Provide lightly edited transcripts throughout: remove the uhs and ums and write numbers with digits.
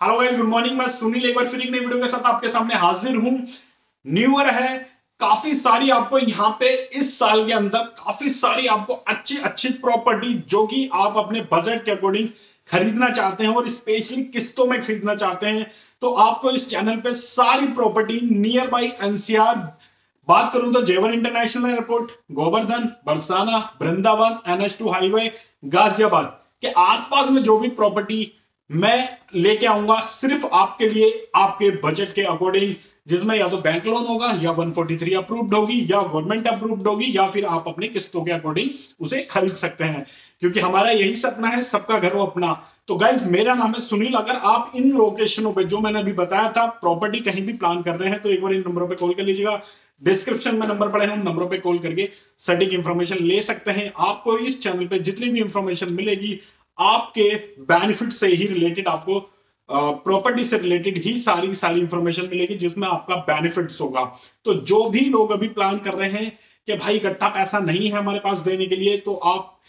Hello guys, good morning. मैं सुनील एक बार फिर एक नई वीडियो के साथ आपके सामने हाजिर हूं। न्यू ईयर है, काफी सारी आपको यहाँ पे इस साल के अंदर काफी सारी आपको अच्छी अच्छी प्रॉपर्टी जो कि आप अपने बजट के अकॉर्डिंग खरीदना चाहते हैं और स्पेशली किस्तों में खरीदना चाहते हैं, तो आपको इस चैनल पे सारी प्रॉपर्टी नियर बाई एनसीआर, बात करूं तो Jewar international airport, Govardhan, Barsana, Vrindavan, NH2 highway, Ghaziabad के आसपास में जो भी प्रॉपर्टी मैं लेके आऊंगा सिर्फ आपके लिए, आपके बजट के अकॉर्डिंग, जिसमें या तो बैंक लोन होगा या 143 अप्रूव्ड होगी या गवर्नमेंट अप्रूव्ड होगी या फिर आप अपने किस्तों के अकॉर्डिंग उसे खरीद सकते हैं, क्योंकि हमारा यही सपना है, सबका घर हो अपना। तो गाइज, मेरा नाम है सुनील। अगर आप इन लोकेशनों पे जो मैंने अभी बताया था प्रॉपर्टी कहीं भी प्लान कर रहे हैं तो एक बार इन नंबरों पे कॉल कर लीजिएगा। डिस्क्रिप्शन में नंबर पड़े हैं, उन नंबरों पे कॉल करके सटीक इंफॉर्मेशन ले सकते हैं। आपको इस चैनल पे जितनी भी इंफॉर्मेशन मिलेगी आपके बेनिफिट से ही रिलेटेड, आपको प्रॉपर्टी से रिलेटेड ही सारी सारी इंफॉर्मेशन मिलेगी जिसमें आपका बेनिफिट्स होगा। तो जो भी लोग अभी प्लान कर रहे हैं कि भाई इकट्ठा पैसा नहीं है हमारे पास देने के लिए, तो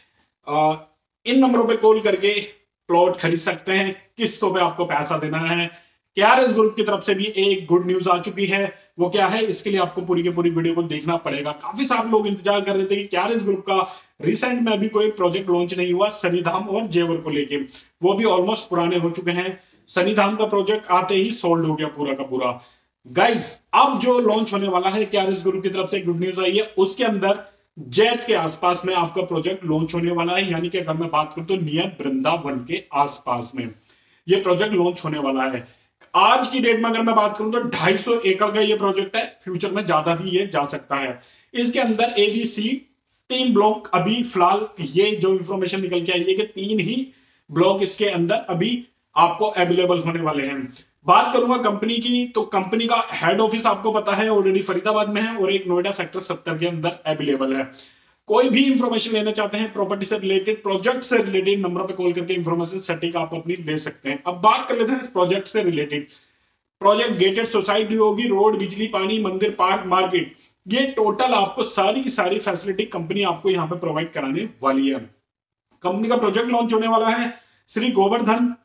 आप इन नंबरों पे कॉल करके प्लॉट खरीद सकते हैं। किस्तों पे आपको पैसा देना है। केआरएस ग्रुप की तरफ से भी एक गुड न्यूज आ चुकी है। वो क्या है, इसके लिए आपको पूरी की पूरी वीडियो को देखना पड़ेगा। काफी सारे लोग इंतजार कर रहे थे कि केआरएस ग्रुप का रिसेंट में अभी कोई प्रोजेक्ट लॉन्च नहीं हुआ सनीधाम और जेवर को लेके, वो भी ऑलमोस्ट पुराने हो चुके हैं। सनीधाम का प्रोजेक्ट आते ही सोल्ड हो गया पूरा का पूरा। गाइस, अब जो लॉन्च होने वाला है केआरएस ग्रुप की तरफ से गुड न्यूज आई है, उसके अंदर जैत के आसपास में आपका प्रोजेक्ट लॉन्च होने वाला है। यानी कि अगर मैं बात करूं तो नियर वृंदावन के आसपास में ये प्रोजेक्ट लॉन्च होने वाला है। आज की डेट में अगर मैं बात करूं तो 250 एकड़ का ये प्रोजेक्ट है। फ्यूचर में ज्यादा भी ये जा सकता है। इसके अंदर ABC 3 ब्लॉक अभी फिलहाल ये जो इंफॉर्मेशन निकल के आई है कि 3 ही ब्लॉक इसके अंदर अभी आपको अवेलेबल होने वाले हैं। बात करूंगा कंपनी की, तो कंपनी का हेड ऑफिस आपको पता है ऑलरेडी फरीदाबाद में है और एक नोएडा सेक्टर 70 के अंदर अवेलेबल है। कोई भी इंफॉर्मेशन लेना चाहते हैं प्रॉपर्टी से रिलेटेड, प्रोजेक्ट से रिलेटेड, नंबर पे कॉल करके इंफॉर्मेशन सटीक आप अपनी ले सकते हैं। अब बात कर लेते हैं इस प्रोजेक्ट से रिलेटेड। प्रोजेक्ट गेटेड सोसाइटी होगी, रोड, बिजली, पानी, मंदिर, पार्क, मार्केट, ये टोटल आपको सारी की सारी फैसिलिटी कंपनी आपको यहां पे प्रोवाइड कराने वाली है। कंपनी का प्रोजेक्ट लॉन्च होने वाला है श्री गोवर्धन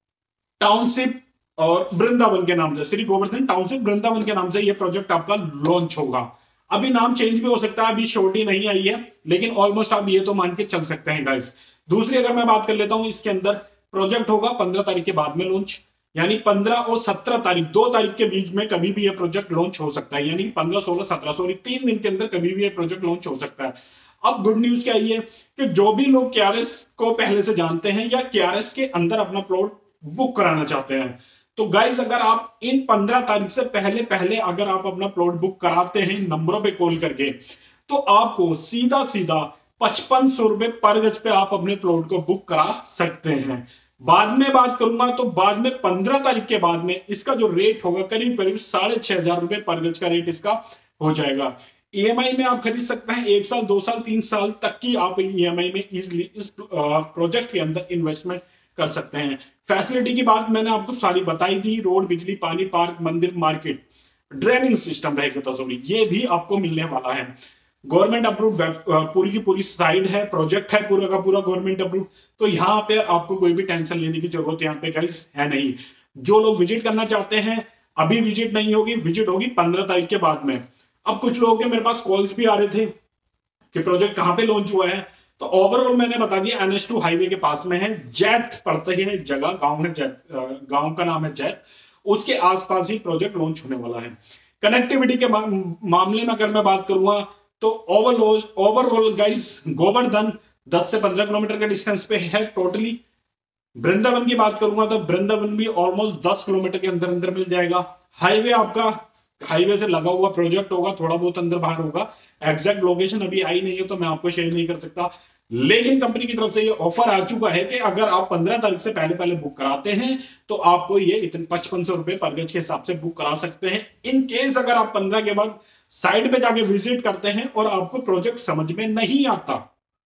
टाउनशिप और वृंदावन के नाम से। श्री गोवर्धन टाउनशिप वृंदावन के नाम से यह प्रोजेक्ट आपका लॉन्च होगा। अभी नाम चेंज भी हो सकता है, अभी श्योरिटी नहीं आई है, लेकिन ऑलमोस्ट आप ये तो मान के चल सकते हैं गाइस। दूसरी अगर मैं बात कर लेता हूं, इसके अंदर प्रोजेक्ट होगा 15 तारीख के बाद में लॉन्च, यानी 15 और 17 तारीख, 2 तारीख के बीच में कभी भी यह प्रोजेक्ट लॉन्च हो सकता है। यानी 15, 16, 17, सॉरी 3 दिन के अंदर कभी भी यह प्रोजेक्ट लॉन्च हो सकता है। अब गुड न्यूज क्या है कि जो भी लोग केआरएस को पहले से जानते हैं या केआरएस के अंदर अपना प्लॉट बुक कराना चाहते हैं, तो गाइस अगर आप इन 15 तारीख से पहले पहले अगर आप अपना प्लॉट बुक कराते हैं नंबरों पे कॉल करके, तो आपको सीधा सीधा 5500 रुपए पर गज पे आप अपने प्लॉट को बुक करा सकते हैं। बाद में बात करूंगा तो बाद में 15 तारीख के बाद में इसका जो रेट होगा करीब करीब 6500 रुपए पर गज का रेट इसका हो जाएगा। EMI में आप खरीद सकते हैं, 1 साल, 2 साल, 3 साल तक की आप EMI में इजिली इस प्रोजेक्ट के अंदर इन्वेस्टमेंट कर सकते हैं। फैसिलिटी की बात मैंने आपको सारी बताई थी, रोड, बिजली, पानी, पार्क, मंदिर, मार्केट, ड्रेनिंग सिस्टम रहेगा, तो सॉरी ये भी आपको मिलने वाला है। गवर्नमेंट अप्रूव पूरी की पूरी साइड है, प्रोजेक्ट है पूरा का पूरा गवर्नमेंट अप्रूव। तो यहाँ पे आपको कोई भी टेंशन लेने की जरूरत यहाँ पे गाइस है नहीं। जो लोग विजिट करना चाहते हैं अभी विजिट नहीं होगी, विजिट होगी 15 तारीख के बाद में। अब कुछ लोगों के मेरे पास कॉल्स भी आ रहे थे कि प्रोजेक्ट कहां पे लॉन्च हुआ है, तो ओवरऑल मैंने बता दिया NH2 हाईवे के पास में है, जैत पड़ता है जगह, गांव है जैत, गांव का नाम है जैत, उसके आसपास ही प्रोजेक्ट लॉन्च होने वाला है। कनेक्टिविटी के मामले में अगर मैं बात करूंगा तो ओवरऑल गाइस गोवर्धन 10 से 15 किलोमीटर के डिस्टेंस पे है टोटली। वृंदावन की बात करूंगा तो वृंदावन भी ऑलमोस्ट 10 किलोमीटर के अंदर अंदर मिल जाएगा। हाईवे आपका हाईवे से लगा हुआ प्रोजेक्ट होगा, थोड़ा बहुत अंदर बाहर होगा। एग्जैक्ट लोकेशन अभी आई नहीं है तो मैं आपको शेयर नहीं कर सकता, लेकिन कंपनी की तरफ से ये ऑफर आ चुका है कि अगर आप 15 तारीख से पहले पहले बुक कराते हैं तो आपको ये इतने 5500 रुपए पर गज के हिसाब से बुक करा सकते हैं। इन केस अगर आप 15 के बाद साइड पे जाके विजिट करते हैं और आपको प्रोजेक्ट समझ में नहीं आता,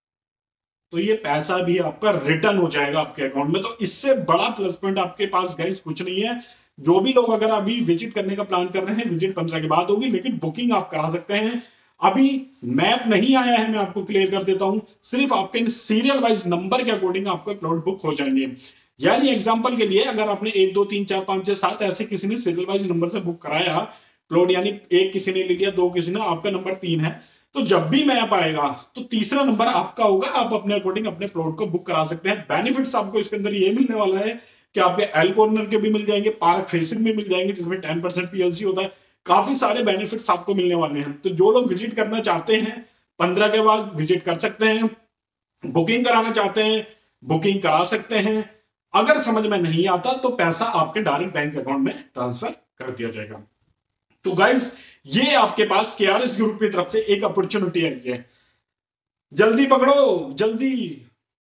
तो ये पैसा भी आपका रिटर्न हो जाएगा आपके अकाउंट में। तो इससे बड़ा प्लस पॉइंट आपके पास गाइस कुछ नहीं है। जो भी लोग अगर अभी विजिट करने का प्लान कर रहे हैं, विजिट 15 के बाद होगी, लेकिन बुकिंग आप करा सकते हैं। अभी मैप नहीं आया है, मैं आपको क्लियर कर देता हूं, सिर्फ आपके सीरियल वाइज नंबर के अकॉर्डिंग आपके प्लॉट बुक हो जाएंगे। यानी एग्जांपल के लिए अगर आपने 1 2 3 4 5 6 7 ऐसे किसी ने सीरियल वाइज नंबर से बुक कराया प्लॉट, यानी एक किसी ने ले लिया, दो किसी ने, आपका नंबर 3 है, तो जब भी मैप आएगा तो तीसरा नंबर आपका होगा, आप अपने अकॉर्डिंग अपने प्लॉट को बुक करा सकते हैं। बेनिफिट्स आपको इसके अंदर ये मिलने वाला है कि आपके एल कॉर्नर के भी मिल जाएंगे, पार्क फेसिंग भी मिल जाएंगे जिसमें 10% पीएलसी होता है, काफी सारे बेनिफिट्स आपको मिलने वाले हैं। तो जो लोग विजिट करना चाहते हैं 15 के बाद विजिट कर सकते हैं, बुकिंग कराना चाहते हैं बुकिंग करा सकते हैं। अगर समझ में नहीं आता तो पैसा आपके डायरेक्ट बैंक अकाउंट में ट्रांसफर कर दिया जाएगा। तो गाइस, ये आपके पास केआरएस ग्रुप की तरफ से एक अपॉर्चुनिटी आई है, जल्दी पकड़ो, जल्दी